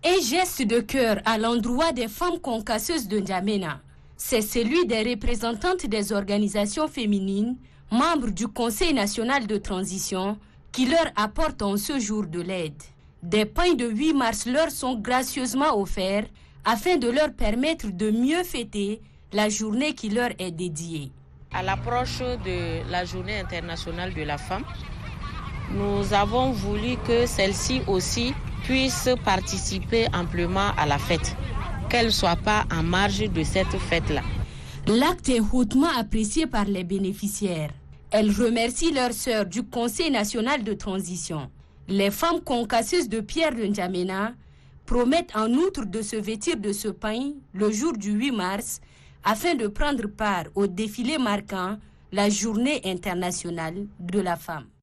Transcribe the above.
Un geste de cœur à l'endroit des femmes concasseuses de N'Djamena. C'est celui des représentantes des organisations féminines, membres du Conseil national de transition, qui leur apportent en ce jour de l'aide. Des pains de 8 mars leur sont gracieusement offerts afin de leur permettre de mieux fêter la journée qui leur est dédiée. À l'approche de la journée internationale de la femme, nous avons voulu que celle-ci aussi puisse participer amplement à la fête, qu'elle ne soit pas en marge de cette fête-là. L'acte est hautement apprécié par les bénéficiaires. Elles remercient leurs sœurs du Conseil national de transition. Les femmes concasseuses de pierre de N'Djamena promettent en outre de se vêtir de ce pain le jour du 8 mars afin de prendre part au défilé marquant la journée internationale de la femme.